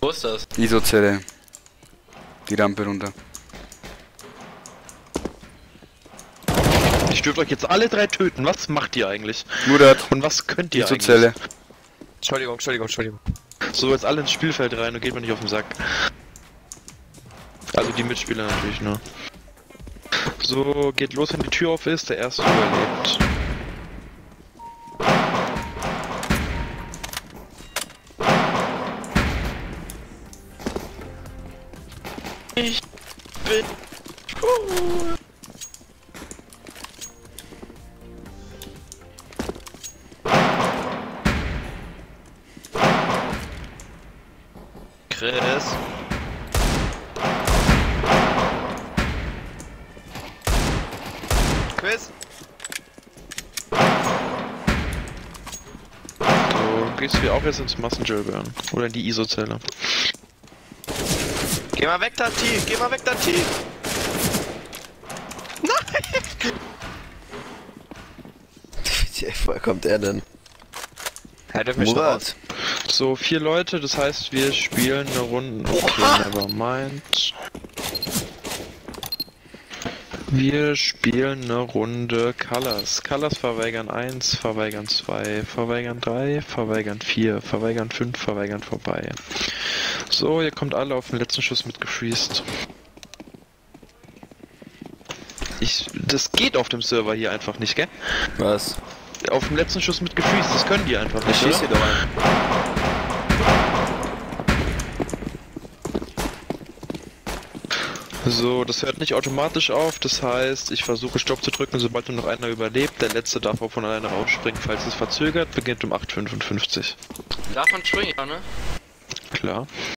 Wo ist das? Die ISO-Zelle. Die Rampe runter. Ich dürfte euch jetzt alle drei töten. Was macht ihr eigentlich? Murat, Und was könnt ihr eigentlich? ISO-Zelle. Entschuldigung. So, jetzt alle ins Spielfeld rein und geht mir nicht auf den Sack. Also die Mitspieler natürlich nur. So, geht los, wenn die Tür auf ist. Der erste überlebt. Ich bin... Chris. Quiz? So, gehst du auch jetzt ins Messenger burn. Oder in die ISO-Zelle. Geh mal weg, Tati! Geh mal weg, Tati! Nein! Woher kommt er denn? Er dürfen mich Murat. So, 4 Leute, das heißt, wir spielen eine Runde. Okay, nevermind. Wir spielen eine Runde Colors. Colors verweigern 1, verweigern 2, verweigern 3, verweigern 4, verweigern 5, verweigern vorbei. So, ihr kommt alle auf den letzten Schuss mitgefreezed. Das geht auf dem Server hier einfach nicht, gell? Was? Auf dem letzten Schuss mitgefreezed, das können die einfach Ich nicht, schieß hier oder? doch ein. So, das hört nicht automatisch auf, das heißt, ich versuche Stopp zu drücken, sobald nur noch einer überlebt. Der letzte darf auch von alleine rausspringen, falls es verzögert, beginnt um 8:55. Darf man springen, ja, ne? Klar.